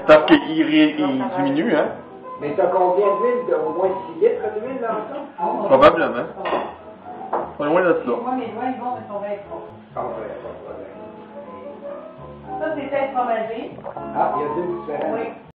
Parce qu'il diminue, hein? Mais t'as combien d'huile? Au moins 6 litres d'huile dans ça? Probablement. Pas loin de ça. Moi, mes doigts, ils vont, mais sont bien forts. Ah ouais, pas de problème. Ça, c'est peut-être fromagé. Ah, il y a deux différents. Oui.